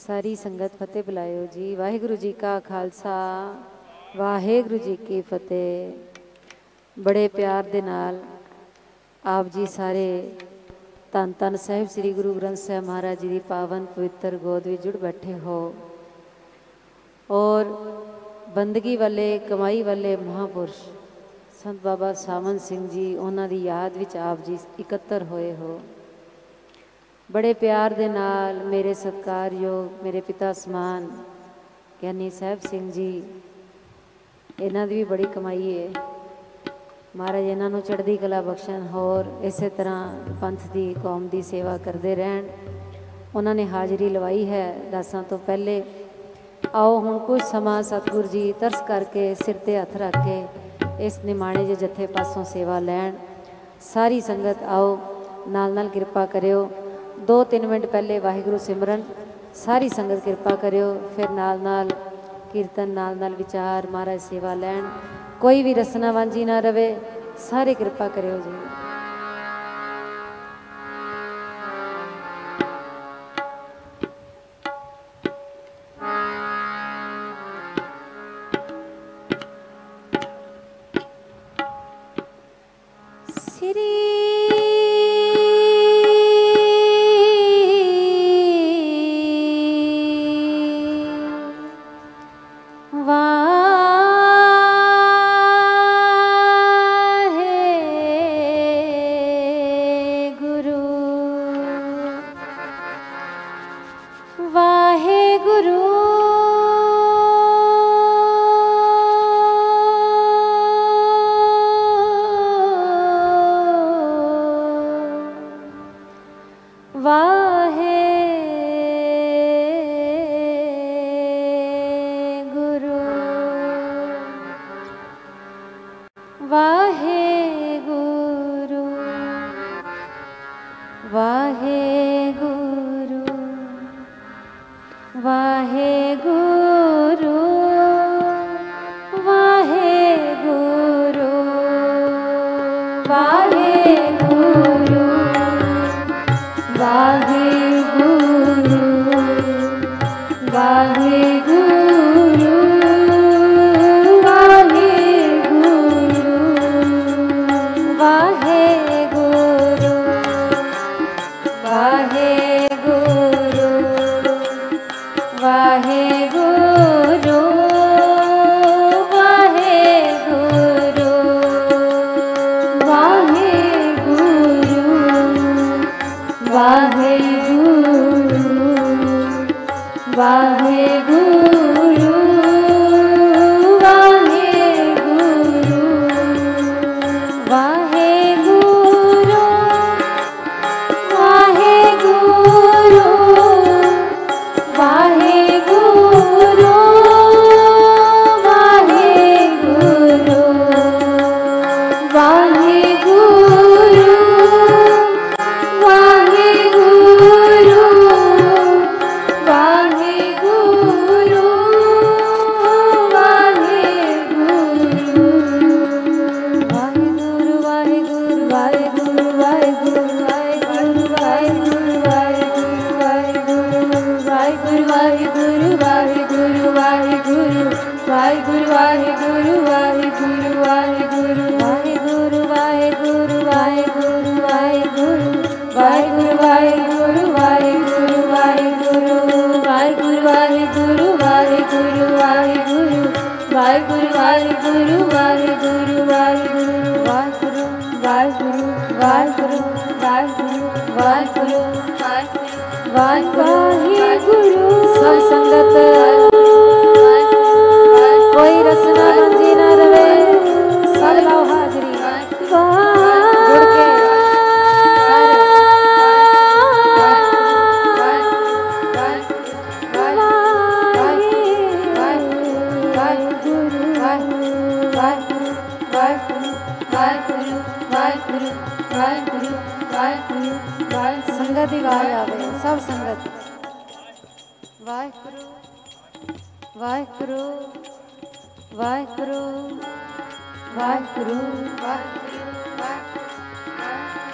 सारी संगत फतेह बुलायो जी। वाहिगुरु जी का खालसा वाहिगुरु जी की फतेह। बड़े प्यार दे नाल आप जी सारे धन धन साहिब श्री गुरु ग्रंथ साहिब महाराज जी की पावन पवित्र गोद में जुड़ बैठे हो और बंदगी वाले कमाई वाले महापुरुष संत बाबा सावन सिंह जी उन्हों की याद विच आप जी इकत्तर होए हो। बड़े प्यार दे नाल मेरे सत्कारयोग मेरे पिता समान ज्ञानी साहब सिंह जी इन्हों की भी बड़ी कमाई है। महाराज इन्हों चढ़ती कला बख्शन होर इस तरह पंथ की कौम की सेवा करते रहन। उन्होंने हाज़री लवाई है दासां तो पहले। आओ हुण कुछ समा सतगुरु जी तरस करके सिर ते हथ रख के इस निमाणे जे जत्थे पासों सेवा लैन। सारी संगत आओ नाल नाल किरपा करियो। 2-3 मिनट पहले वाहिगुरु सिमरन सारी संगत किरपा करियो। फिर नाल नाल कीर्तन नाल नाल विचार महाराज सेवा लैन। कोई भी रसना वांझी ना रवे। सारे किरपा करियो जी।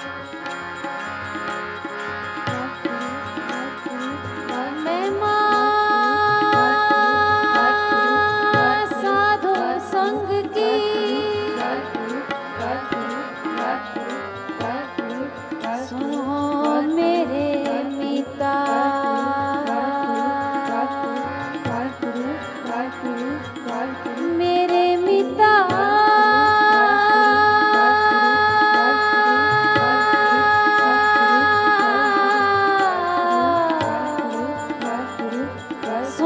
मैं मां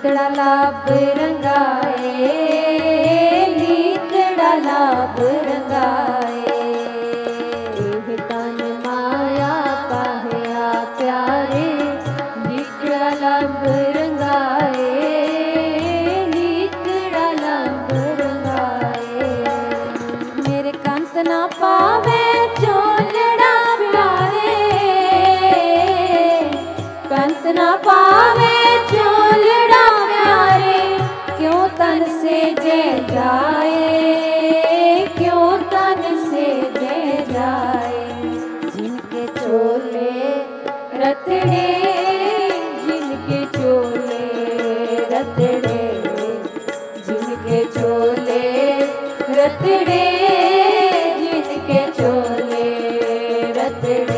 लीतड़ा लाभ रंगाए, लीतड़ा लाभ रंगाए। तन माया पाया प्यारे, लीतड़ा लाभ रंगाए, लीतड़ा लाभ रंगाए। मेरे कंत ना पावे चोलड़ा प्यारे, कंत ना पावे चोलड़ा प्यारे। क्यों तन से जे जाए, क्यों तन से जे जाए। जिनके चोले रतड़े, जिनके चोले रतड़े, जिनके चोले रतड़े, जिनके चोले रतड़े।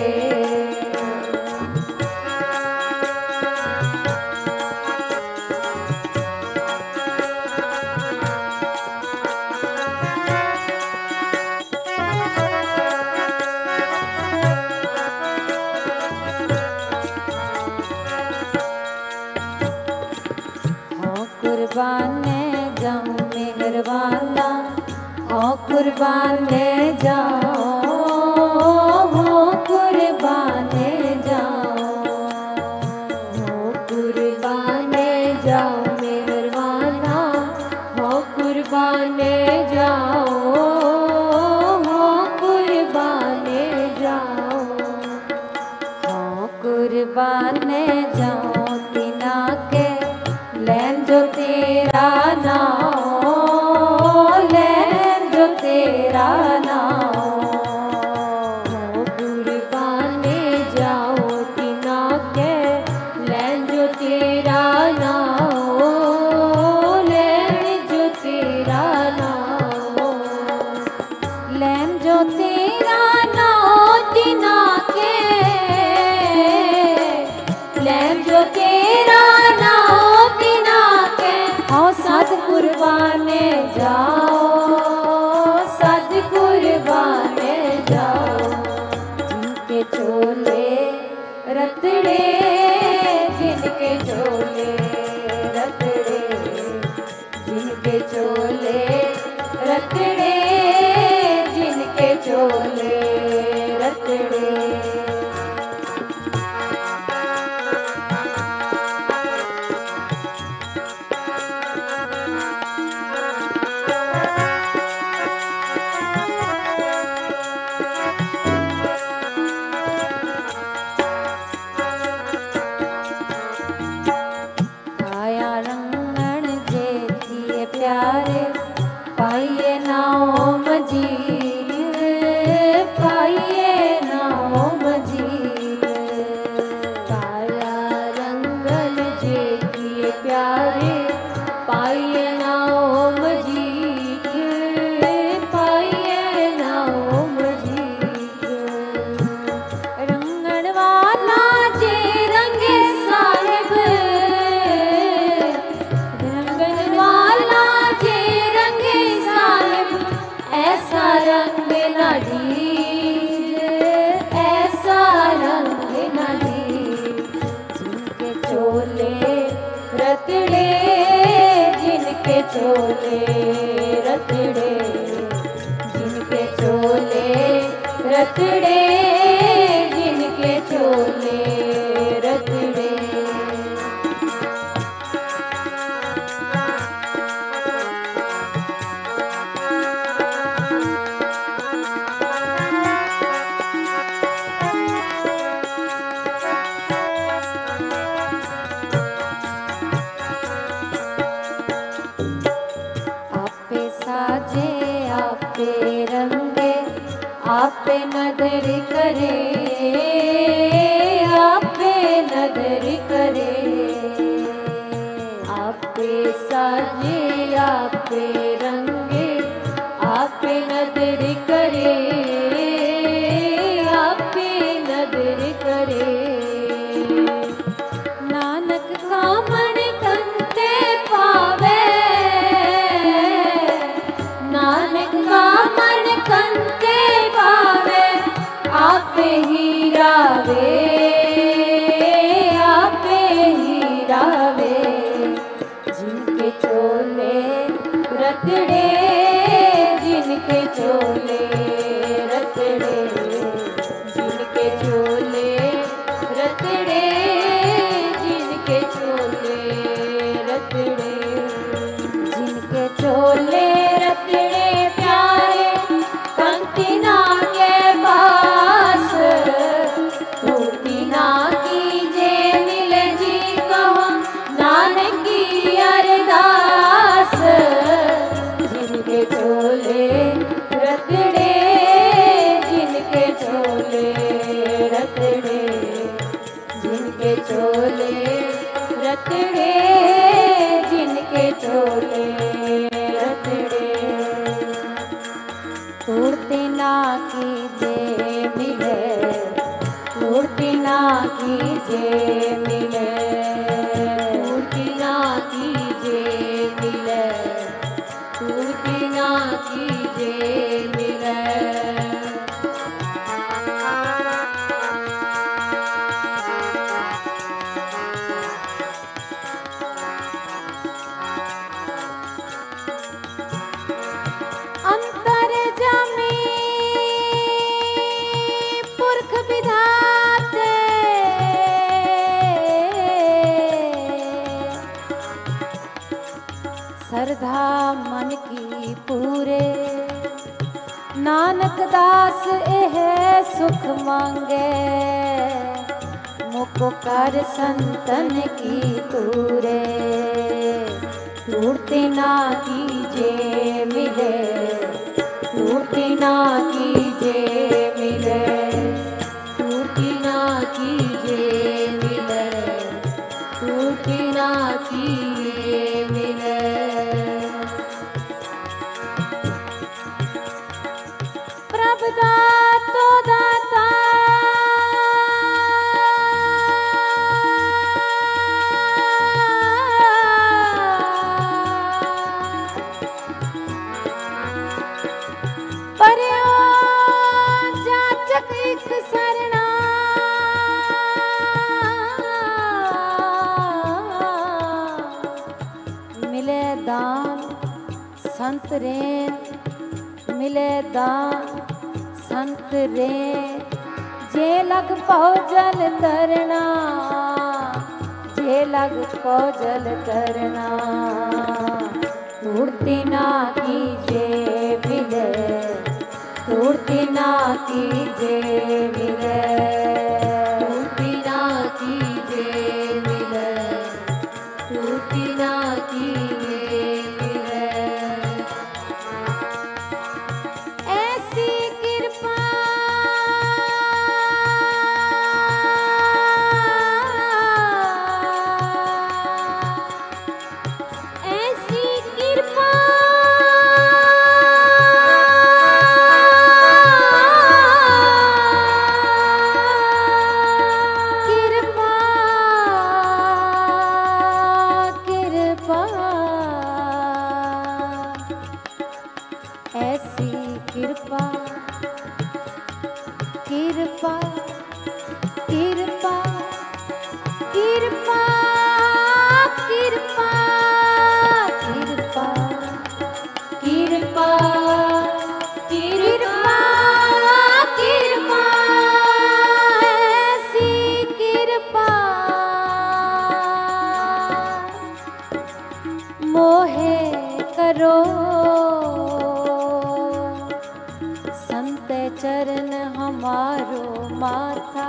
कुर्बान जाऊं मेहरबाना, हो कुर्बान जाऊं, हो कुर्बान जाऊं, हो कुर्बान जाऊं मेहरबाना, हो कुर्बान जाऊं, हो कुर्बान जाऊं, हो कुर्बान जाऊं। तिना के लैन जो तेरा नाम, लैन जो तेरा नाम। हो कुर्बान जाओ तिना के लैन जो तेरा नाम, लैन जो तेरा नाम, लैन जो तेरा नाम। तिना के लैन जो तेरा नाम, सद कुर्बान जाओ, सद कुर्बान जाओ। जिनके चोले रतड़े, जिनके चोले रतड़े, जिनके चोले रतड़े, जिनके चोले रतड़े। पाइए नाम जीर, पाइए नाम जीर। काया रंगन जे किए प्यारे, पाइए नाम जीर, पाइए नाम जीर। रंगन वाला जे रंगे साहिब, रंगन वाला ऐसा रंग न दीज, ऐसा रंग न दीज। जिनके चोले रतड़े, जिनके चोले रतड़े, जिनके चोले रतड़े, जिनके चोले रतड़े। आपे रंगे, आपे नदर करे, आपे नदर करे। आपे साजे, आपे रंगे, आपे नदर करे, आपे नदर करे। नानक का मन कंते पावे, नानक का मन कंते पावे। आपे ही रावे, आपे ही रावे। चोले, जिनके चोले रतड़े, जिनके चोले रतड़े, जिनके चोले रतड़े प्यारे कंतिना के पास, टूटी ना कीजे मिले जी कहो नानक की अरदास, जिनके चोले रतड़े, जिनके चोले रतड़े, जिनके चोले रतड़े, जिनके चोले रतड़े, तोड़ते ना कीजे मिले, तोड़ते ना कीजे मिले, तोड़ते ना कीजे मिले, तोड़ते ना कीजे मिले। अंतर जमी पुरख विधाते, श्रद्धा मन की पूरे, नानक दास एह सुख मांगे, मुख कर संतन की तूरे, टूटते ना कीजे मिले, टूटते ना कीजे मिले, टूटते ना कीजे मिले, टूटते ना कीजे मिले। प्रभु दातो दाता, परयो जाचक एक सरना, मिले दान संत रेन, मिले दान संत रे, जे लग पौ जल तरना, जे लग पौ जल तरना, टूटती ना कीजे मिले, टूटती ना कीजे मिले, टूटती ना कीजे मिले, टूटती ना कीजे मिले। ऐसी कृपा ऐसी कृपा कृपा ऐसी कृपा कृपा कृपा कृपा कृपा कृपा कृपा कृपा कृपा ऐसी कृपा मोहे करो संत चरण हमारो माथा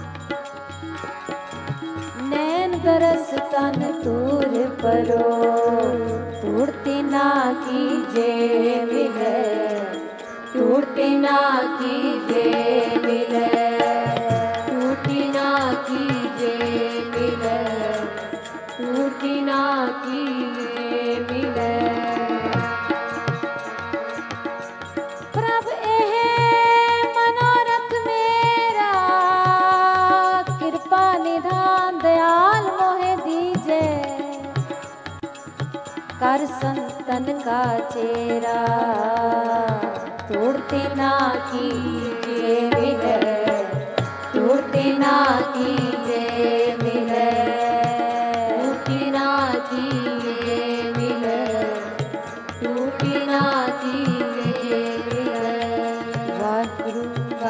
नैन दरस तन तूर परो टूटती ना कीजे मिले टूटती ना कीजे मिले टूटी ना कीजे मिले टूटी ना कीजे मिले प्रभु एह मनोरथ मेरा कृपा निधान दयाल मोहे दीजे कर संतन का चेरा तोड़ते ना कीजे मिले तोड़ते ना कीजे मिले टूटी ना कीजे मिले टूटी ना कीजे मिले वाहिगुरु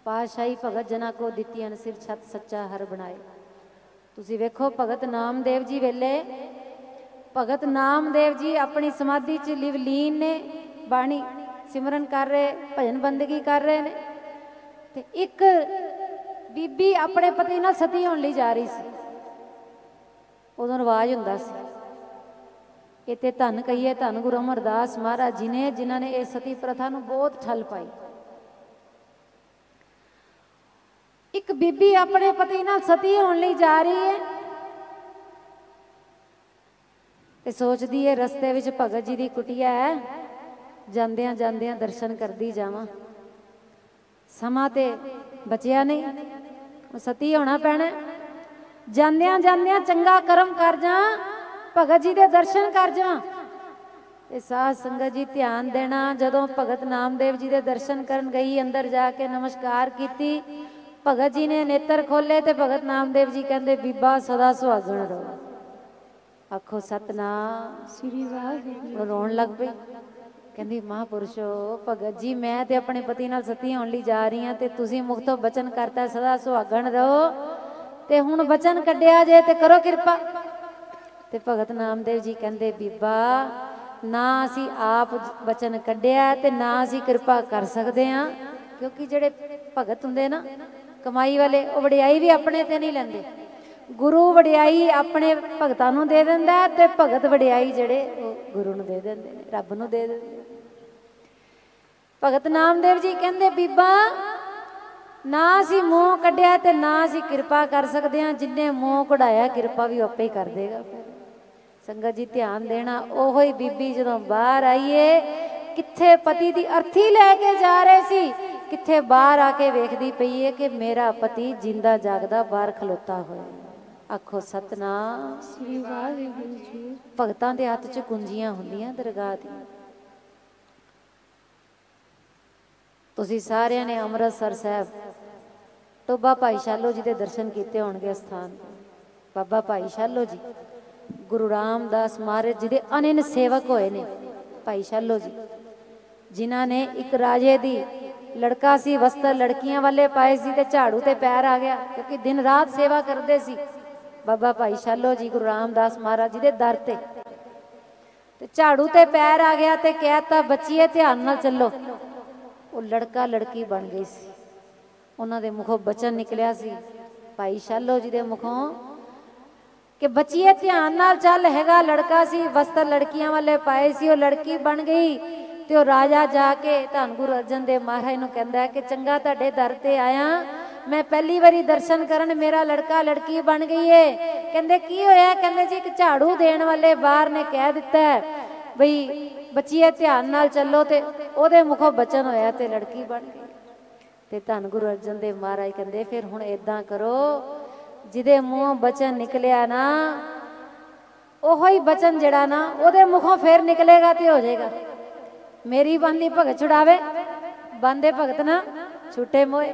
पातशाही भगत जना को दित्तियां सिर छत सच्चा हर बनाए। तुसी वेखो भगत नामदेव जी वेले भगत नामदेव जी अपनी समाधि च लिवलीन ने, बाणी सिमरन कर रहे, भजन बंदगी कर रहे ने, ते एक बीबी अपने पति नाल सती होने लई जा रही सी। उदों रिवाज हुंदा सी। इत्थे धन कहिए धन गुरु अमरदास महाराज जी ने, जिन्हां ने इस सती प्रथा नूं बहुत ठल पाई। एक बीबी अपने पति नाल सती होने लई जा रही है ते सोचदी है रस्ते विच भगत जी दी कुटिया है, जांदियां जांदियां दर्शन करदी जावां। समा ते बचिया नहीं, सती होना पैना। जांदियां जांदियां चंगा कर्म कर जा, भगत जी दे दर्शन कर जावां। ते साध संगत जी ध्यान देना, जदों भगत नामदेव जी दे दर्शन करन गई, अंदर जाके नमस्कार कीती, भगत जी ने नेत्र खोले ते भगत नामदेव जी कहंदे बीबा सदा सुहागण रहो। आखो सतनाम श्री वाहिगुरू। रोण लग पई, कहंदी महापुरुषो भगत जी मैं ते अपने पति नाल सती होण लई जा रही हां ते तुसीं मुख तो बचन करता सदा सुहागण रहो ते हुण बचन कढिया जे ते करो किरपा। ते भगत नामदेव जी कहंदे बीबा ना असीं आप बचन कढिया ते ना असीं किरपा कर सकदे हां, क्योंकि जिहड़े भगत हुंदे ना कमाई वाले, वो वडियाई भी अपने ते नहीं लैंदे। गुरु वडियाई अपने भगतां नूं दे दिंदा ते भगत वडियाई जिहड़े गुरु नूं दे दिंदे ने, रब नूं दे दिंदे। भगत नामदेव जी कहंदे बीबा ना असीं मूँह कढिया ते ना असीं किरपा कर सकदे हां, जिन्ने मूँह कढाया किरपा भी आपे ही कर देगा। संगत जी ध्यान देना, ओहो ही बीबी जदों बाहर आईए, कित्थे पति दी अर्थी लैके जा रहे सी, कित्थे बाहर आके वेखदी पई है कि मेरा पति जिंदा जागदा बाहर खलोता होया। आखो सतनाम श्री वाहिगुरू जी। भगतां दे हत्थ च कुंजियां हुंदियां दरगाह दी। तुसीं सारिਆਂ ने अमृतसर साहब टोबा भाई शालो जी दे दर्शन कीते होणगे। स्थान बाबा भाई शालो जी गुरु रामदास महाराज जी दे अनिन सेवक होए ने। भाई शालो जी जिन्हां ने एक राजे दी लड़का सी, वस्त्र लड़कियां वाले पाए सी ते झाड़ू ते पैर आ गया, क्योंकि दिन रात सेवा करते सी। बाबा भाई शालो जी गुरु रामदास महाराज जी दे दर ते झाड़ू ते पैर आ गया ते कहता बच्चीए ध्यान नाल चलो। वो लड़का लड़की बन गई सी। उन्हां दे मुखों बचन निकलिया सी भाई शालो जी दे मुखों कि बच्चीए ध्यान नाल चल। हैगा लड़का सी, वस्त्र लड़कियां वाले पाए सी, वो लड़की बन गई ते वो राजा जाके धन गुरु अर्जन देव महाराज नूं कहंदा कि चंगा तुहाडे दर ते आया, मैं पहली बारी दर्शन करन मेरा लड़का लड़की बन गई है। कहंदे की होया? कहंदे जी एक झाड़ू देण वाले बाहर ने कह दिता है बई बच्चीए ध्यान नाल चलो, ते ओदे मुखों बचन होया ते लड़की बन गई। ते धन गुरु अर्जन देव महाराज कहंदे फिर हुण इदां करो, जिदे मुंहों बचन निकलिया ना ओहो ही बचन जिहड़ा ना ओदे मुखों फिर निकलेगा ते हो जाएगा। मेरी बांधी भगत छुड़ावे, बांधे भगत ना छुटे मोए।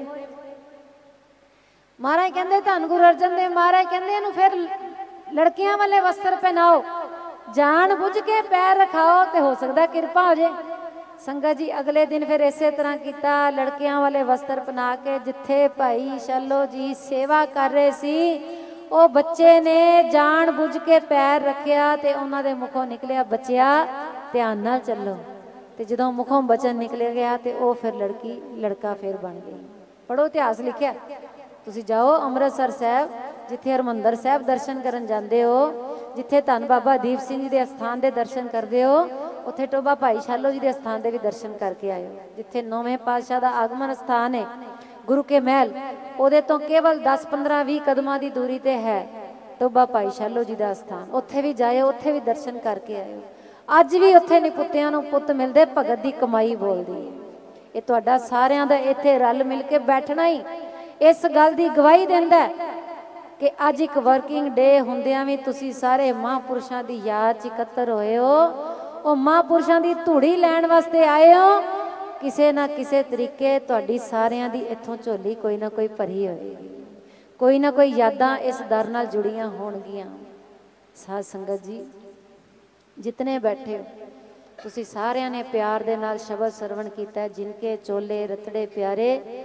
महाराज कहंदे धन गुरु अर्जन देव महाराज कहंदे इहनूं फिर लड़कियां वाले वस्त्र पहनाओ, जान बुझ के पैर रखाओ ते हो सकदा किरपा हो जाए। संगत जी अगले दिन फिर इसे तरह किया, लड़कियां वाले वस्त्र पहना के जिथे भाई शालो जी सेवा कर रहे सी, वो बच्चे ने जान बुझ के पैर रखिया ते उन्हां दे मुखों निकलिया बच्चिया ध्यान नाल चलो। ते जदों मुखों बचन निकले गया ते वो फिर लड़की लड़का फिर बन गई। पढ़ो इतिहास लिखिया, तुसीं जाओ अमृतसर साहब जिथे हरमंदर साहब दर्शन करन जांदे हो, जिथे धन बाबा दीप सिंह जी के अस्थान के दर्शन करते हो, उत्थे टोबा भाई शालो जी के अस्थान के भी दर्शन करके आयो। जिथे 9वें पातशाह का आगमन स्थान है गुरु के महल, उहदे तो केवल 10-15-20 कदमां की दूरी ते है टोबा भाई शालो जी का अस्थान। उत्थे भी जाओ, उत्थे भी दर्शन करके आयो। अज भी उत्थे निपुत्तियां नूं पुत्त मिलदे, भगत की कमाई बोलदी है। ये तुहाडा सारियां दा इत्थे रल मिल के बैठना ही इस गल की गवाही दिंदा है कि अज एक वर्किंग डे हुंदियां भी तुसीं सारे महापुरुषां की याद इकत्तर होए हो। वो महापुरुषां की धूड़ी लैण वास्ते आए हो। किसी ना किसी तरीके तुहाडी सारियां दी इत्थों झोली कोई ना कोई भरी होएगी, कोई ना कोई यादां इस दर नाल जुड़ियां होणगियां। साध संगत जी जितने बैठे हो, तुसीं सारियां ने प्यार दे नाल शब्द सरवण कीता है, जिनके चोले रतड़े प्यारे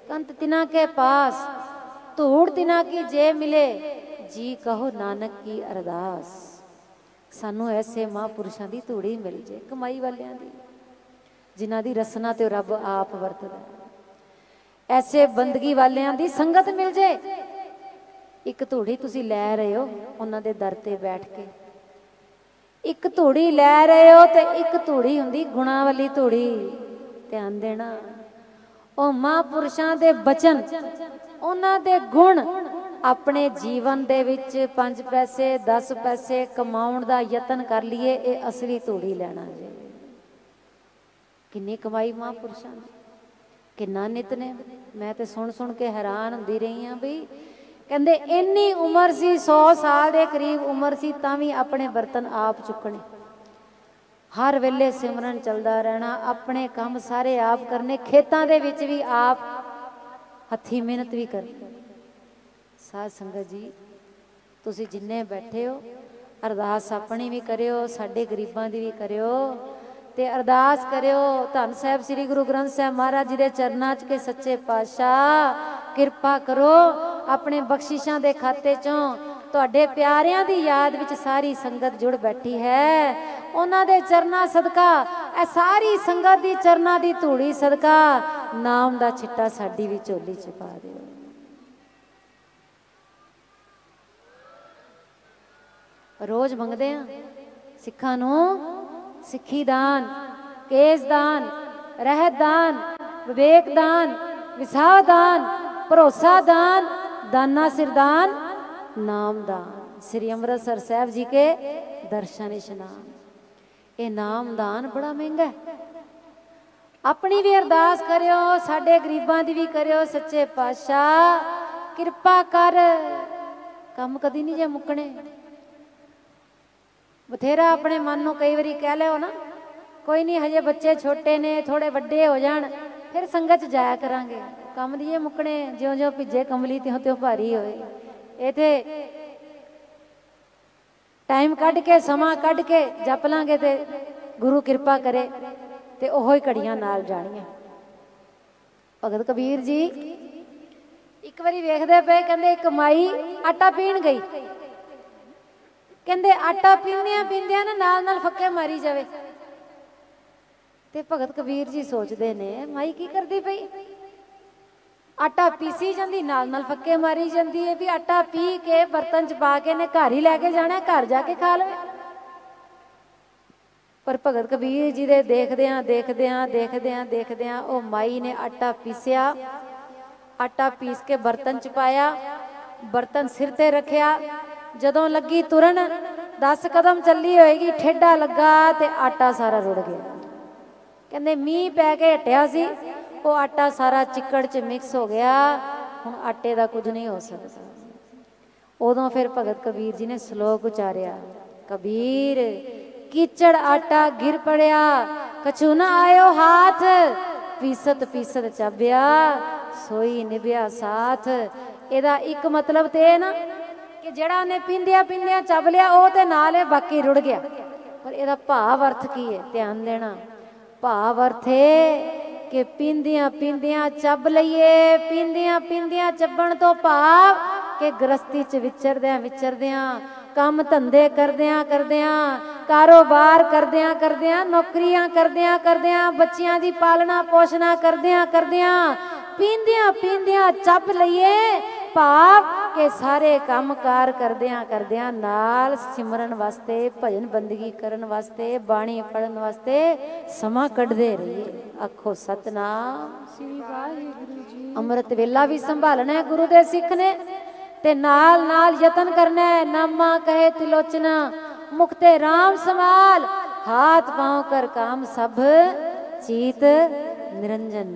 कंत तिना के पास, धूड़ तिना की जे मिले, जी कहो नानक की अरदास। सानू ऐसे महापुरुषों की धूड़ी मिल जाए, कमाई वालियां दी, जिन्हां दी रसना ते रब आप वरतदा, ऐसे बंदगी वालियां दी संगत मिल जाए। एक धूड़ी तुसी लै रहे हो उन्हां दे दर ते बैठ के, एक धूड़ी लै रहे हो ते एक धूड़ी हुंदी गुणां वाली धूड़ी। ध्यान देना, ओ महापुरुषां दे बचन, उन्हां दे गुण अपने जीवन दे विच 5 पैसे 10 पैसे कमाउण दा यतन कर लीए, ये असली धूड़ी लैना जी। किन्नी कमाई महापुरुषां दी, किन्ना नितने। मैं तो सुन सुन के हैरान हुंदी रही हाँ बई, कहंदे इन्नी उम्र सी 100 साल के करीब उम्र सी, तां भी अपने बर्तन आप चुकने, हर वेले सिमरन चलदा रहना, अपने काम सारे आप करने, खेतां दे विच भी आप हथी मेहनत भी करनी। साध संगत जी तुसी जिन्ने बैठे हो, अरदास अपनी भी करियो, साडे गरीबां दी भी करियो, ते अरदास करियो धन साहिब श्री गुरु ग्रंथ साहिब महाराज जी दे चरनां च के सच्चे पातशाह किरपा करो, अपने बख्शिशां दे खाते चों तुहाडे प्यारियां दी याद विच सारी संगत जुड़ बैठी है, उन्हां दे चरनां सदका, ए सारी संगत दी चरनां दी धूड़ी सदका नाम दा छिट्टा साडी भी झोली च पा दिओ। रोज मंगदे आ सिखां नूं सिੱਖੀ दान, केस दान, रहत दान, विवेक दान, विसाह दान, भरोसा दान, दाना सिर दान, नाम दान। श्री अमृतसर साहब जी के दर्शन इशनान, ये नाम दान बड़ा महंगा है। अपनी भी अरदास करियो, साडे गरीबां दी भी करियो, सच्चे पातशाह किरपा कर, काम कदी नहीं जे मुकने। बथेरा अपने मन नूं कई बारी कह लियो ना, कोई नहीं हजे बच्चे छोटे ने, थोड़े वड्डे हो जाण फिर संगत च जाया करांगे, काम दी मुकने, ज्यों ज्यों भिजे कंबली त्यों त्यों भारी होए। इत्थे टाइम कढ के समा कढ के जप लांगे ते गुरु किरपा करे ते ओहो ही घड़ियां नाल जाणियां। भगत कबीर जी एक बारी वेखदे पे, कहंदे एक माई आटा पीण गई, कहंदे आटा पींदियां पींदियां ना नाल नाल फक्के मारी जावे, ते भगत कबीर जी सोचते ने माई की करती पई, आटा पीसी जाती नाल नाल फक्के मारी जाती है, भी आटा पी के बर्तन च पा के ने घर ही लैके जाना, घर जाके खा लवे। पर भगत कबीर जी दे देखदियां देखदियां देखदियां देखदियां ओ माई ने आटा पीसिया, आटा पीस के बर्तन च पाया, बर्तन सिर ते रखिया, जदों लगी तुरन 10 कदम चली होएगी, ठेडा लगा ते आटा सारा रुड़ गया। कहंदे मीह पै के हटिया सी, वो आटा सारा चिक्कड़ च मिक्स हो गया, हुण आटे दा कुछ नहीं हो सकता। उदों फिर भगत कबीर जी ने श्लोक उचारिया, कबीर कीचड़ आटा गिर पड़िया, कछु ना आयो हाथ, पीसत पीसत चाबिया, सोई निभया साथ। एदा एक मतलब ते है ना कि जेड़ा उन्हें पींदिया पींदिया चब लिया वो तो नाल है, बाकी रुड़ गया। पर एदा भाव अर्थ की है, ध्यान देना। भाव अर्थ है कि पींदिया पींदिया चब लईए, पींदिया पींदिया चबण तो भाव कि गृहस्थी च विचरदिया विचरदिया, काम धंधे करदिया करदिया, कारोबार करदिया करदिया, नौकरियां करदिया करदिया, बच्चियां दी पालना पोषणा करदिया करदिया, पींदिया पींदिया चब लईए, भाव के सारे काम कार करदिया करदिया नाल सिमरन वास्ते, भजन बंदगी करन वास्ते, बाणी पढ़न वास्ते समा कढ़दे रहिए। आखो सतनाम श्री वाहिगुरु जी। अमृत वेला भी संभालना है गुरु दे सिख ने, ते नाल नाल यतन करना है, नामा कहे तिलोचना, मुक्ते राम संभाल, हाथ पांव कर काम सब चीत निरंजन।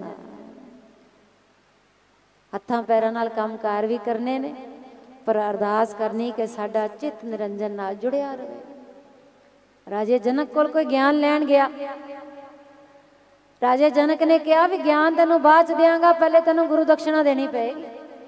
हत्थां पैरां नाल काम कार भी करने ने, पर अरदास करनी कि साडा चित निरंजन नाल जुड़िया रहे। राजे जनक कोल कोई ज्ञान लैन गया, राजे जनक ने कहा भी ज्ञान तेनों बाद च देंगा, पहले तेनों गुरु दक्षिणा देनी पेगी।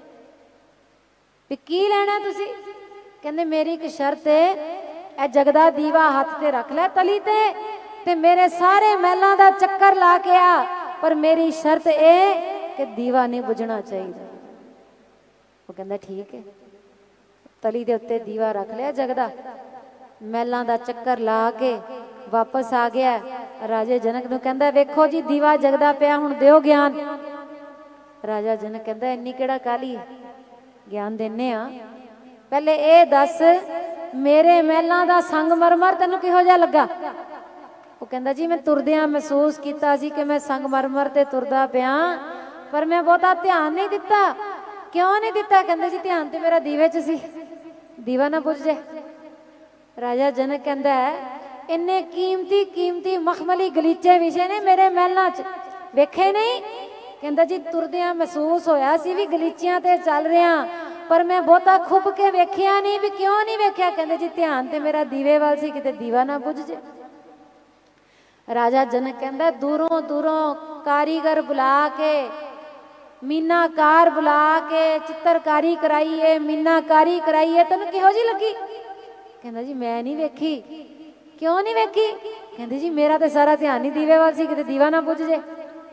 भी की लेना तुसी? कहंदे मेरी एक शर्त है, ए जगदा दीवा हाथ ते रख लै तली ते मेरे सारे महलों का चक्कर ला के आ, पर मेरी शर्त ए कि दीवा नहीं बुझना चाहिए। वो कहता ठीक है। तली दे उत्ते दीवा रख लिया जगदा, महलों का चक्कर ला के वापस आ गया। राजे जनक नूं कहंदा वेखो जी दीवा जगदा पिया, हुण दिओ ज्ञान। राजा जनक कहंदा इन्नी किहड़ा काली है, ज्ञान देने आ। पहले ये दस मेरे महलों का संगमरमर तैनूं किहो जिहा लगा? वो कहंदा जी मैं तुरदियां महसूस कीता सी कि मैं संगमरमर ते तुरदा पिया, पर मैं बहुता ध्यान नहीं दिता। क्यों नहीं दिता? कहंदे जी ध्यान ते मेरा दीवे च सी, दीवा ना बुझ जाए। राजा जनक कहंदा इन्ने कीमती कीमती मखमली गलीचे विछे ने मेरे महलों च, वेखे नहीं? कहंदा जी तुरदियां महसूस होया सी भी गलीचियां ते चल रहा, पर मैं बहुता खुब के वेख्या नहीं। भी क्यों नहीं वेख्या? कहंदे जी ध्यान ते मेरा दीवे वाल सी, किते दीवा ना बुझ जाए। राजा जनक कहंदा दूरों दूरों कारीगर बुला के, मीनाकार बुला के चित्रकारी कराई है, मीनाकारी कराई है, तैनूं किहो जी लगी? कहंदा जी मैं नहीं वेखी। क्यों नहीं वेखी? कहंदे जी मेरा तो सारा ध्यान ही दीवे वाल सी, किते दीवा ना बुझ जाए।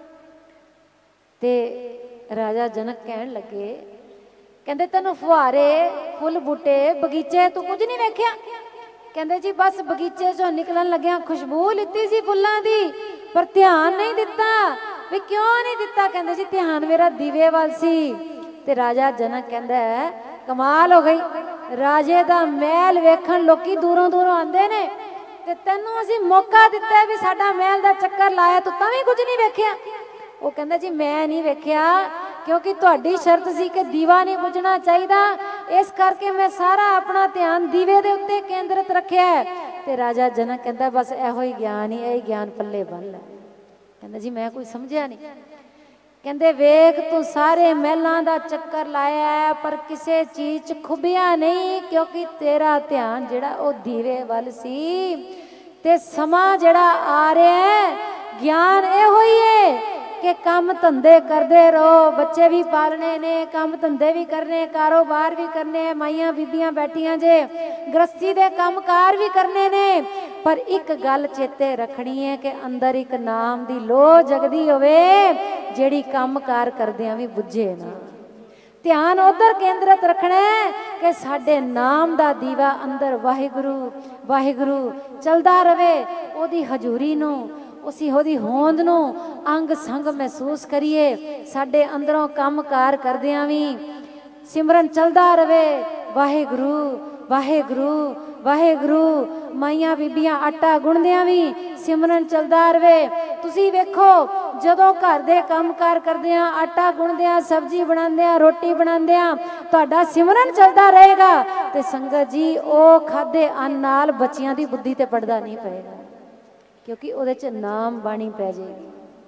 ते राजा जनक कहन लगे कहंदे तैनूं फुहारे फुल बूटे बगीचे तू कुछ नहीं वेख्या? कहंदे जी बस बगीचे चों निकलन लग्या खुशबू लित्ती सी फुल्लां दी, पर ध्यान नहीं दिता। भी क्यों नहीं दिता? कहंदे जी ध्यान मेरा दीवे वाल सी। ते राजा जनक कहंदा कमाल हो गई, राजे दा महल वेखण लोकी दूरों दूरों आंदे ने, ते तैनूं असीं मौका दिता भी साडा महल दा चक्कर लाया, तू तां भी कुछ नहीं वेख्या। वो कहंदा जी मैं नहीं वेख्या क्योंकि तुहाडी शर्त सी कि दीवा नहीं बुझना चाहिए, इस करके मैं सारा अपना ध्यान दीवे दे उत्ते केंद्रित रखिया है। ते राजा जनक कहंदा बस इहो ही ज्ञान ही, यही ज्ञान पल्ले बन लै। कहंदा जी मैं कोई समझिया नहीं। कहंदे वेख तू सारे महलों का चक्कर लाया है, पर किसी चीज च खुबिया नहीं, क्योंकि तेरा ध्यान जिहड़ा वो दीवे वल सी। ते समा जिहड़ा आ रहा है ज्ञान इहो ही है कि काम धंधे करते रहो, बच्चे भी पालने ने, काम धंधे भी करने, कारोबार भी करने, माइया बीबियां बैठियां जे गृहस्थी दे काम कार भी करने ने, पर एक गल चेते रखनी है कि अंदर एक नाम दी लो जगदी होवे जेड़ी काम कार करदियां भी बुझे ना। ध्यान उधर केंद्रित रखना है कि साडे नाम दा दीवा अंदर वाहिगुरु वाहिगुरु चलदा रवे, ओदी हजूरी नूं उसी होदी होंद नूं अंग संग महसूस करिए। साडे अंदरों काम कार करदियां भी सिमरन चलदा रवे, वाहिगुरु वाहिगुरु वाहिगुरु। माइया बीबियां आटा गुणदियां भी सिमरन चलदा रवे। तुसी वेखो जदों घर दे काम कार करदियां, आटा गुणदियां, सब्जी बनांदियां, रोटी बनांदियां तुहाडा सिमरन चलदा रहेगा, ते संगत जी ओ खादे अन्न नाल बच्चियां दी बुद्धि ते पड़दा नहीं पएगा, क्योंकि उहदे च नाम बाणी पै जाएगी।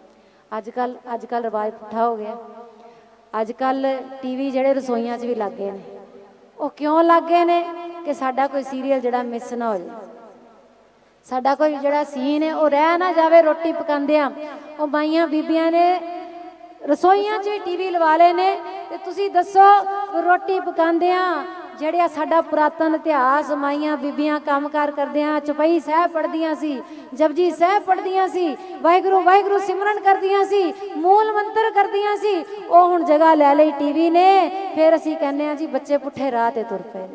अजकल रिवाज पुट्ठा हो गया। अजकल टीवी जिहड़े रसोइयां च भी लग गए ने, वो क्यों लग गए ने कि साडा कोई सीरीयल जिहड़ा मिस ना हो जाए, साडा कोई जिहड़ा सीन है वो रह ना जावे। रोटी पकांदियां वो माइयां बीबियां ने रसोइयां च भी टीवी लवा ले ने, ते तुसी दसो रोटी पकांदियां जिहड़ा साडा पुरातन इतिहास माइयां बीबियां काम कार करदियां चौपाई साहब पढ़दियां सी, जपजी साहब पढ़दियां सी, वाहिगुरु वाहिगुरु सिमरन करदियां सी, मूल मंत्र करदियां सी, वो हुण जगह लै लई टीवी ने। फिर असीं कहने जी बच्चे पुठे राह ते तुर पए।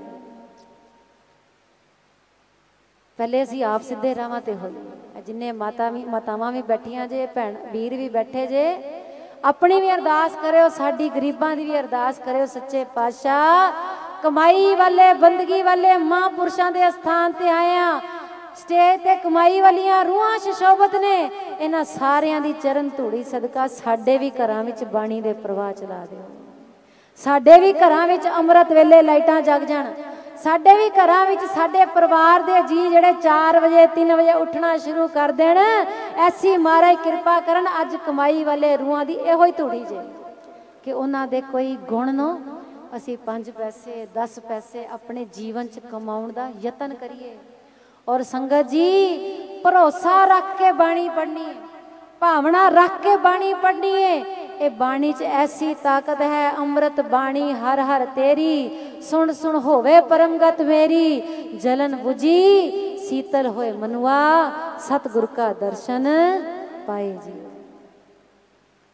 पहले असीं आप सीधे राहां ते होई। जिन्ने मातावां भी बैठियां जे, भैण वीर भी बैठे जे, अपनी भी अरदास करो, साडी गरीबां दी भी अरदास करो। सच्चे पातशाह कमाई वाले बंदगी वाले महापुरुषों के स्थान ते आया, स्टेज ते कमाई वालियां रूहां शशोभत ने, इन्हां सारियां दी चरण धूड़ी सदका साडे भी घरां विच बाणी दे प्रवाह चला दिओ। साडे भी घरां विच अमृत वेले लाइटां जग जाण। साडे भी घरां विच साडे परिवार दे जी जिहड़े 4 वजे 3 वजे उठना शुरू कर देण, ऐसी महाराज कृपा करन। अज कमाई वाले रूहां दी इहो ही धूड़ी जे कि उन्हां दे कोई गुण नो असी 5 पैसे 10 पैसे अपने जीवन च कमाउण दा यतन करिए। और संगत जी भरोसा रख के बाणी पढ़नी है, भावना रख के बाणी पढ़नी है। ये बाणी च ऐसी ताकत है, अमृत बाणी हर हर तेरी, सुन सुन होवे परमगत मेरी, जलन बुझी शीतल होए मनुआ, सतगुर का दर्शन पाए जी।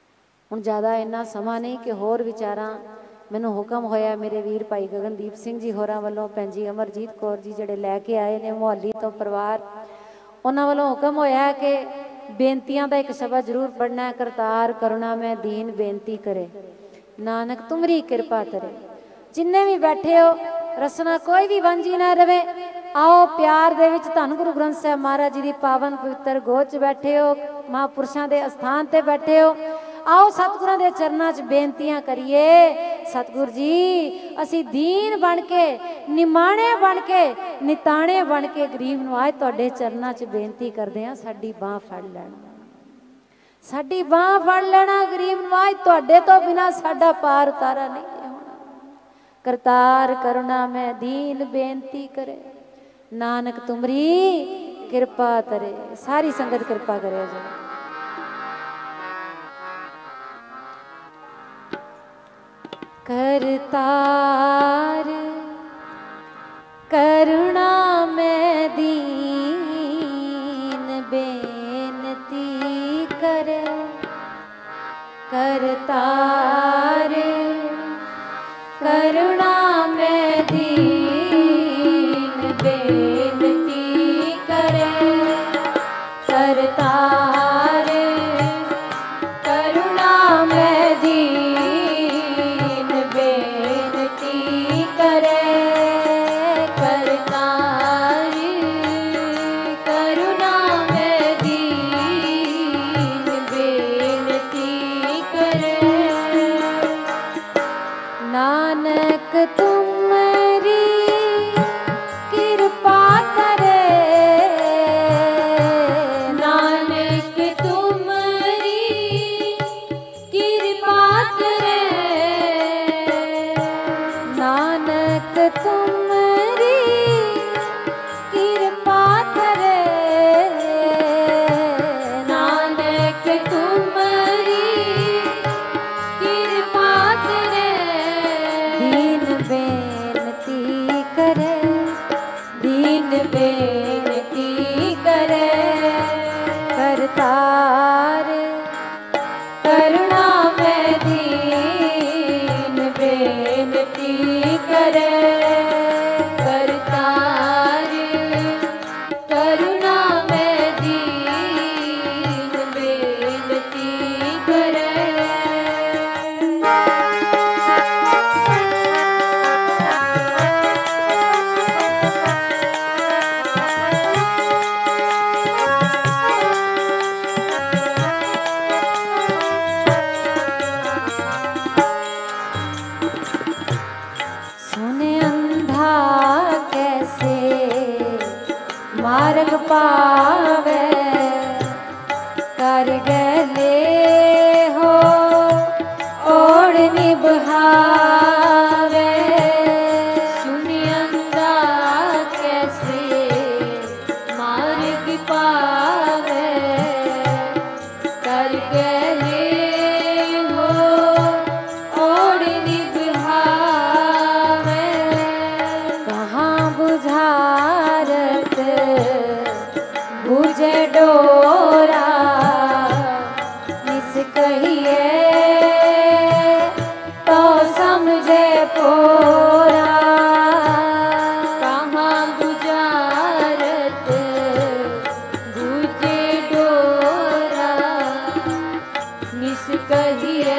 ਹੁਣ ज़्यादा इन्ना समा नहीं कि होर विचारां मैनूं हुक्म होया मेरे वीर भाई गगनदीप सिंह जी होरां वल्लों भैन जी अमरजीत कौर जी जिहड़े लैके आए ने मोहाली तो परिवार उन्हां वल्लों हुक्म होया कि बेनतियां दा एक शब्द जरूर पढ़ना है। करतार करुणा में दीन बेनती करे नानक तुमरी कृपा करे। जिन्ने भी बैठे हो रसना कोई भी वांझी ना रहे। आओ प्यार दे विच धन गुरु ग्रंथ साहिब महाराज जी दी पावन पवित्र गोद च बैठे हो, महापुरुषां दे अस्थान ते बैठे हो। आओ सतगुरां दे चरनां च बेनतियां करिए। सतगुर जी असी दीन बन के निमाणे बन के निताणे बन के गरीब नूं अज तुहाडे चरनां च बेनती करदे हां साडी बांह फड़ लैणा, साडी बांह फड़ लेना। गरीब नूं अज तुहाडे तो बिना साडा पार उतारा नहीं होना। करतार करुणा में दीन बेनती करे नानक तुमरी कृपा करे। सारी संगत कृपा करे जी। करतार करुणा में दीन बेनती करे। करतार करुणा में दीन बेनती करे। करतार करुणा में दीन बेनती करे। करतार करुणा में दीन बेनती करे। नानक तुमरी कृपा करे। नानक तुमरी कृपा करे। नानक तुमरी कृपा करे। नानक तुमरी कृपा करे। दीन बेनती करे। दीन बेनती करे। करतार करुणा में दीन बेनती करे। करतार करुणा में दीन बेनती करे। सुने अंधा कैसे मार्ग पावे। कर गले हो ओढ़ निभावे। सुने अंधा कैसे मार्ग पावे। कर गले हो ओढ़ निभावे। कहाँ बुझारत बुझे डोरा निस कहिए तो समझे पोरा। कहाँ बुझारत बुझे डोरा निस कहिए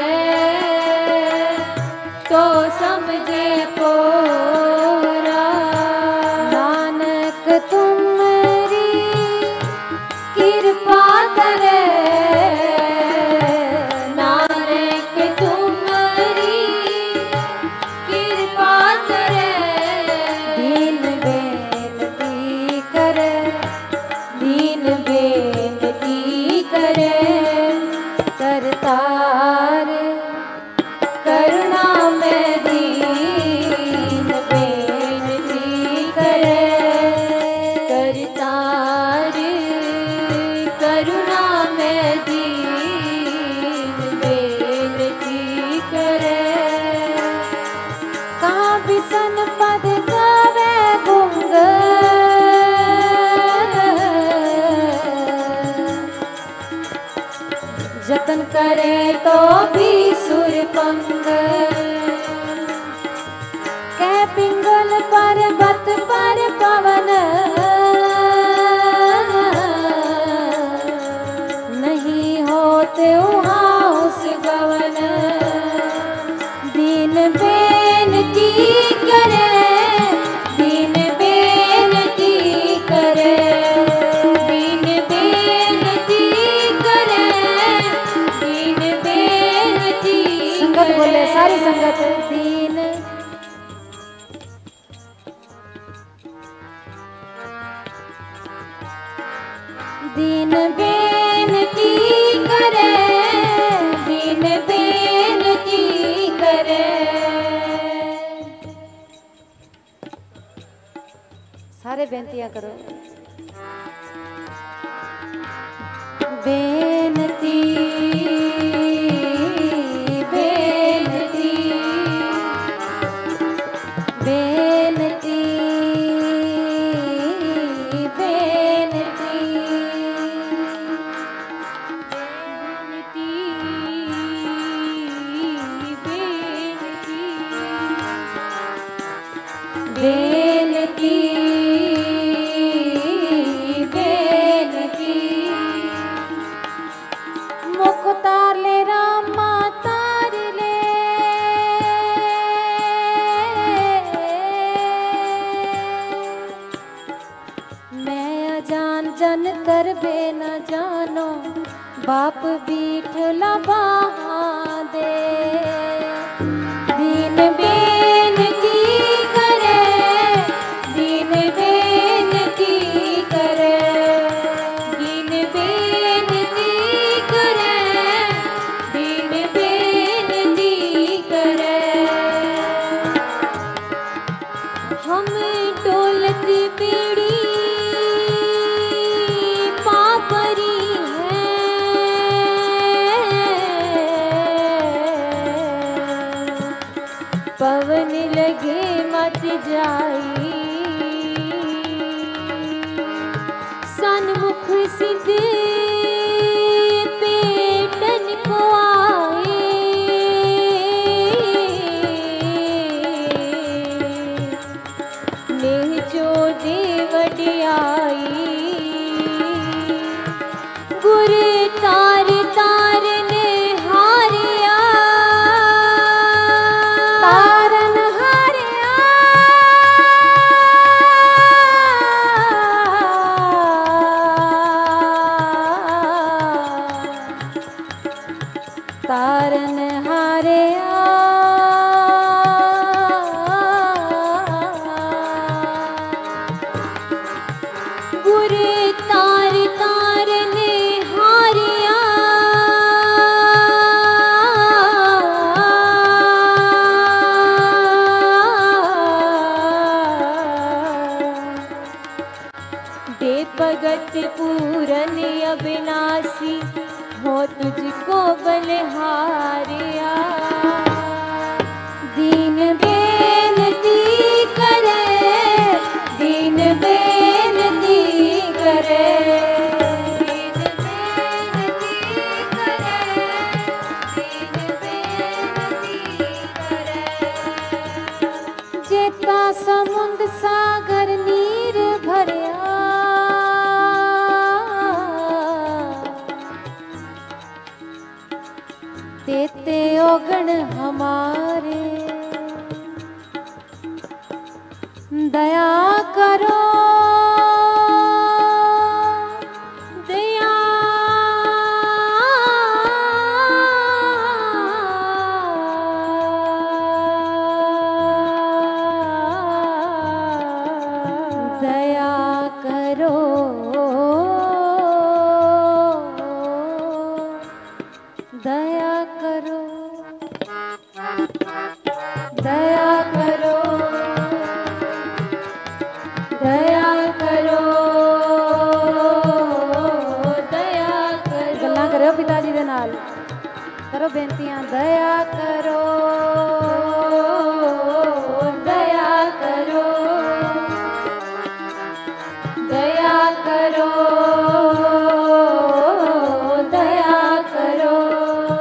तो समझे पोरा। नानक तुमरी कृपा करे। नानक तुमरी कृपा करे। दीन बेनती करे। दीन बेनती करे। करतार करुणा में दीन बेनती करे। करतार करुणा में दीन बेनती करे। कहाँ बिसन पद गावे गुंग। जतन करे तो भी सुरपंग कह पिंगल पर्वत पर पवन नहीं होते वहाँ उस गवन दीन बेनती करे दीन बेनती करे दीन बेनती करे दीन बेनती संगत बोले सारी संगत दीन दीन बेनती करे दीन बेनती करे सारे बेनतियां करो बेनती बेनती बेनती बेनती बेनती मुख्तार ले रामा तार ले मैं अजान जन कर बे न जानो बाप बीठला बहा दे दीन बेनती करे दीन बेनती करे दीन बेनती करे दीन बेनती करे हम डोलती पीड़ी पापरी पवन लगे मत जाई सन्मुख सिद्ध पेटन को आए नेह जो देवडियाई गुर तार तार ने हारिया तारन हारिया तारन हारिया गुर तार तार ने हारिया दे भगत पूरन अविनाशी हो तुझको बलिहारिया दीन बेनती करे दीन बेनती करे दीन बेनती करे दीन बेनती करे जेता समुंद सागर नीर भरिया देते ओगण हमारे दया करो दया दया करो दया करो दया करो दया करो दया करो गल्लां करो पिताजी दे नाल करो बेनतियां दया करो दया करो दया करो दया करो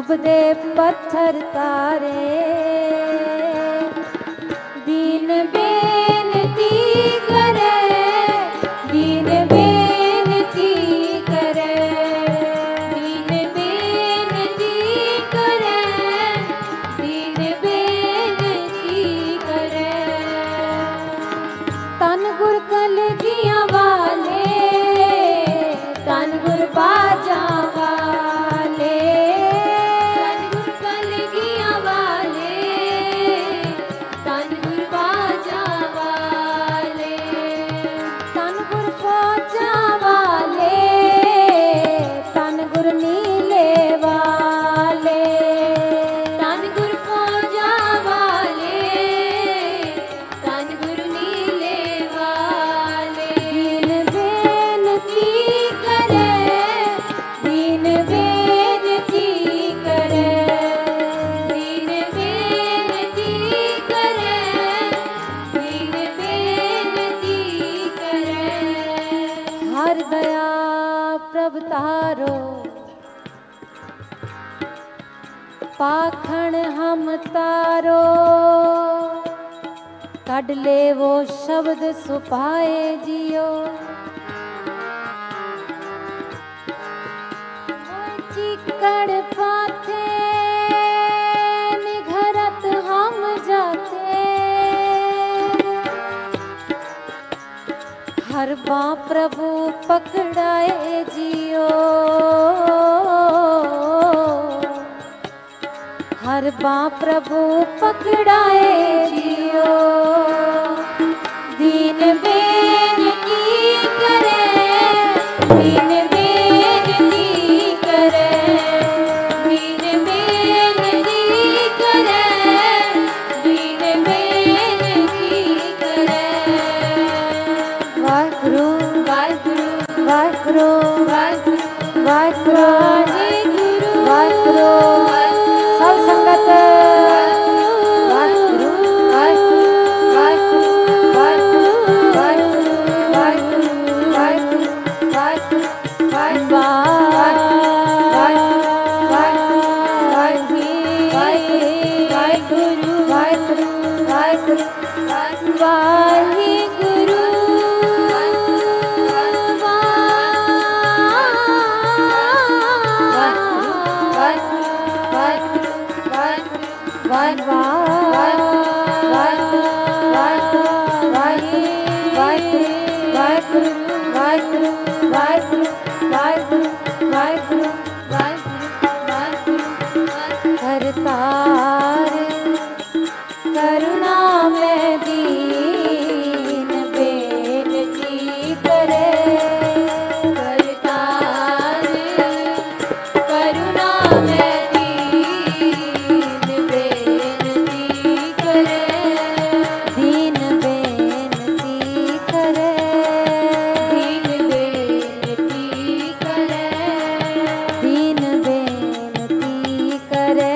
चुभदे पत्थर तारे दीन बेनती करे, दीन बेनती करे, दीन बेनती करे, दीन बेनती करे। तन गुर कलगियां वाले, तन गुर बाजा वाले, तन गुर कलगियां वाले, तन गुर बाजा वाले, तन गुर फौजा वाले, तन गुर नीले वाले, तन गुर फौजा वाले, तन गुर नीले वाले। दीन बेनती करे, दीन बेनती करे, दीन बेनती करे, दीन बेनती करे। हर दया प्रभ तारो, पाखण हम तारो, कढ़ ले वो शब्द सुपाए जियो। चिकड़ पाथे निघरत हम जाते, हर बा प्रभु पकड़ाए जियो, हर बा प्रभु पकड़ाए जियो। दीन बेनती करे, दीन बेनती करे, दीन बेनती करे, दीन बेनती करे। वाहिगुरु वाहिगुरु वाहिगुरु वाहिगुरु वाहिगुरु वाहिगुरु। सब संगत वाहिगुरु वाहिगुरु वाहिगुरु वाहिगुरु वाहिगुरु वाहिगुरु वाहिगुरु वाहिगुरु वाहिगुरु वाहिगुरु वाहिगुरु। करतार करुणा में दीन बेनती करे, करतार करुणा में दीन बेनती करे, दीन बेनती करे, दीन बेनती करे, दीन बेनती करे।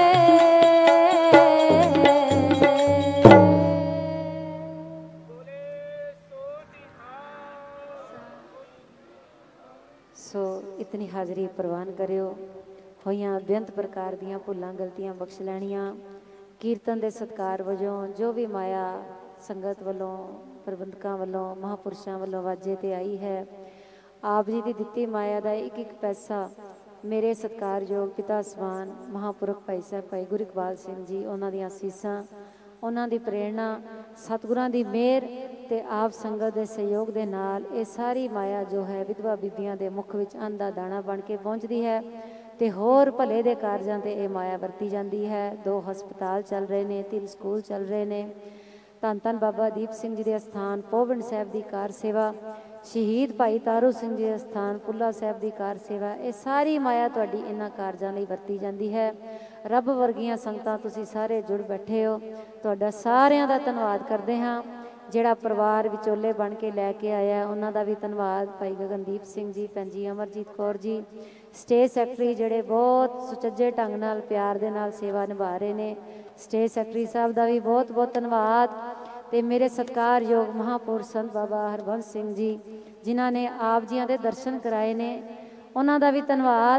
सो इतनी हाज़री प्रवान करियो। होइयां बेअंत प्रकार दियां भुलां गलतियां बख्श लैणियां। कीर्तन दे सत्कार वजों जो भी माया संगत वालों प्रबंधकां वालों महापुरुषां वालों वाजे ते आई है, आप जी दी दित्ती माया दा एक एक पैसा मेरे सत्कारयोग पिता समान महापुरख भाई साहब भाई गुरु इकबाल सिंह जी, उन्हां दी आसीसां, उन्हां दी प्रेरणा, सतगुरां दी मेहर ते आप संगत दे सहयोग दे नाल ये सारी माया जो है विधवा बीबियां दे मुख विच अंन दा दाना बन के पहुंचदी है ते होर भले दे कारजां ते ये माया वरती जाती है। 2 हस्पताल चल रहे ने, 3 स्कूल चल रहे ने। धन धन बाबा दीप सिंह जी के अस्थान पोविंद साहब की कार सेवा, शहीद भाई तारू सिंह जी अस्थान पुला साहब की कार सेवा, ये सारी माया तुहाडी इन्हां कारजां लई वरती जाती है। रब वर्गियां संगतां तुसीं सारे जुड़ बैठे हो, तुहाडा सारियां दा धन्नवाद करदे हां। जिहड़ा परिवार विचोले बन के लैके आया उन्हां दा भी धन्नवाद। भाई गगनदीप सिंह जी, भैन जी अमरजीत कौर जी, स्टेज सैकटरी जिहड़े बहुत सुचज्जे ढंग नाल प्यार दे नाल सेवा निभा रहे ने, स्टेज सैकटरी साहब का भी बहुत बहुत धन्नवाद। तो मेरे सत्कारयोग महापुरुष संत बाबा हरबंस सिंह जी जिन्हों ने आप जियां दे दर्शन कराए ने, उन्हां दा भी धन्नवाद।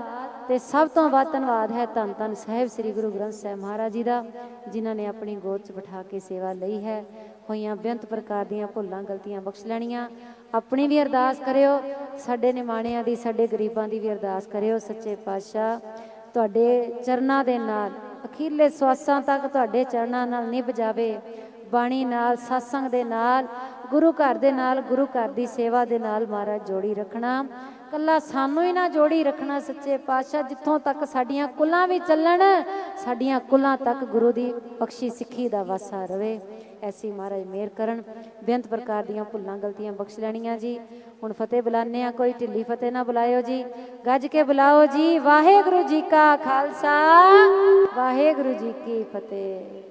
ਤੇ ਸਭ ਤੋਂ ਵੱਧ ਧੰਨਵਾਦ ਹੈ ਧੰਨ ਧੰਨ ਸਾਹਿਬ ਸ੍ਰੀ ਗੁਰੂ ਗ੍ਰੰਥ ਸਾਹਿਬ ਮਹਾਰਾਜ ਜੀ ਦਾ, ਜਿਨ੍ਹਾਂ ਨੇ ਆਪਣੀ ਗੋਦ 'ਚ ਬਿਠਾ ਕੇ ਸੇਵਾ ਲਈ ਹੈ। ਹੋਈਆਂ ਬੇਅੰਤ ਪ੍ਰਕਾਰ ਦੀਆਂ ਭੁੱਲਾਂ ਗਲਤੀਆਂ ਬਖਸ਼ ਲੈਣੀਆਂ। ਆਪਣੀ ਵੀ ਅਰਦਾਸ ਕਰਿਓ, ਸਾਡੇ ਨਿਮਾਣਿਆਂ ਦੀ, ਸਾਡੇ ਗਰੀਬਾਂ ਦੀ ਵੀ ਅਰਦਾਸ ਕਰਿਓ। ਸੱਚੇ ਪਾਤਸ਼ਾਹ ਤੁਹਾਡੇ ਚਰਨਾਂ ਦੇ ਨਾਲ ਅਖੀਰਲੇ ਸਵਾਸਾਂ ਤੱਕ ਤੁਹਾਡੇ ਚਰਨਾਂ ਨਾਲ ਨਿਭ ਜਾਵੇ। ਬਾਣੀ ਨਾਲ, ਸਤਸੰਗ ਦੇ ਨਾਲ, ਗੁਰੂ ਘਰ ਦੇ ਨਾਲ, ਗੁਰੂ ਘਰ ਦੀ ਸੇਵਾ ਦੇ ਨਾਲ ਮਹਾਰਾਜ ਜੋੜੀ ਰੱਖਣਾ। ਕੱਲਾ ਸਾਨੂੰ ਹੀ ਨਾ ਜੋੜੀ ਰੱਖਣਾ ਸੱਚੇ ਪਾਤਸ਼ਾਹ, ਜਿੱਥੋਂ ਤੱਕ ਸਾਡੀਆਂ ਕੁਲਾਂ ਵੀ ਚੱਲਣ, ਸਾਡੀਆਂ ਕੁਲਾਂ ਤੱਕ ਗੁਰੂ ਦੀ ਬਖਸ਼ੀ ਸਿੱਖੀ ਦਾ ਵਾਸਾ ਰਵੇ। ਐਸੀ ਮਹਾਰਾਜ ਮਿਹਰ ਕਰਨ। ਬੇਅੰਤ ਪ੍ਰਕਾਰ ਦੀਆਂ ਭੁੱਲਾਂ ਗਲਤੀਆਂ ਬਖਸ਼ ਲੈਣੀਆਂ ਜੀ। ਹੁਣ ਫਤਿਹ ਬੁਲਾਉਂਦੇ ਹਾਂ, ਕੋਈ ਢਿੱਲੀ ਫਤਿਹ ਨਾ ਬੁਲਾਇਓ ਜੀ, ਗੱਜ ਕੇ ਬੁਲਾਓ ਜੀ। ਵਾਹਿਗੁਰੂ ਜੀ ਕਾ ਖਾਲਸਾ, ਵਾਹਿਗੁਰੂ ਜੀ ਕੀ ਫਤਿਹ।